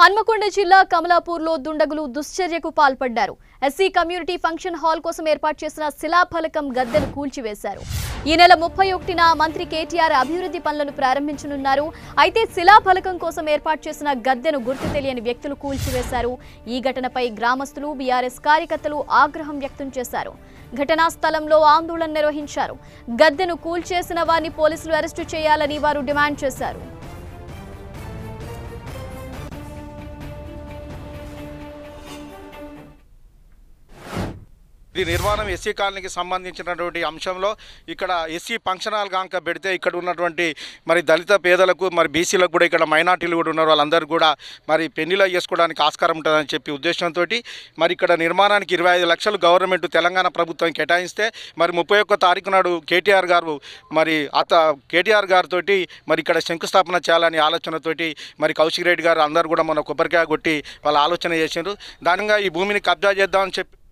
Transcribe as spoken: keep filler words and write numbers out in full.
హన్మకొండ జిల్లా కమలాపూర్లో దుండగులు దుశ్చర్యకు పాల్పడ్డారు. ఎస్సీ కమ్యూనిటీ ఫంక్షన్ హాల్ కోసం ఏర్పాటు చేసిన శిలాఫలకం గద్దెను కూల్చివేశారు. ఈ నెల ముప్పై ఒకటిన మంత్రి కేటీఆర్ అభివృద్ధి పనులను ప్రారంభించనున్నారు. అయితే శిలాఫలకం కోసం ఏర్పాటు చేసిన గద్దెను గుర్తు తెలియని వ్యక్తులు కూల్చివేశారు. ఈ ఘటనపై గ్రామస్తులు, బీఆర్ఎస్ కార్యకర్తలు ఆగ్రహం వ్యక్తం చేశారు. ఘటనా స్థలంలో ఆందోళన నిర్వహించారు. గద్దెను కూల్చేసిన వారిని పోలీసులు అరెస్టు చేయాలని వారు డిమాండ్ చేశారు. ఇది నిర్మాణం ఎస్సీ కాలనీకి సంబంధించినటువంటి అంశంలో ఇక్కడ ఎస్సీ ఫంక్షన్ హాల్ కాంక పెడితే ఇక్కడ ఉన్నటువంటి మరి దళిత పేదలకు మరి బీసీలకు కూడా ఇక్కడ మైనార్టీలు కూడా ఉన్నారు, వాళ్ళందరూ కూడా మరి పెళ్లిలో చేసుకోవడానికి ఆస్కారం ఉంటుందని చెప్పి ఉద్దేశంతో మరి ఇక్కడ నిర్మాణానికి ఇరవై ఐదు లక్షలు గవర్నమెంట్ తెలంగాణ ప్రభుత్వం కేటాయిస్తే మరి ముప్పై ఒక్క తారీఖు నాడు కేటీఆర్ గారు మరి అత కేటీఆర్ గారితో మరి ఇక్కడ శంకుస్థాపన చేయాలని ఆలోచనతోటి మరి కౌశిక్ రెడ్డి గారు అందరూ కూడా మన కొబ్బరికాయ కొట్టి వాళ్ళ ఆలోచన చేశారు. దానిగా ఈ భూమిని కబ్జా చేద్దామని చెప్పి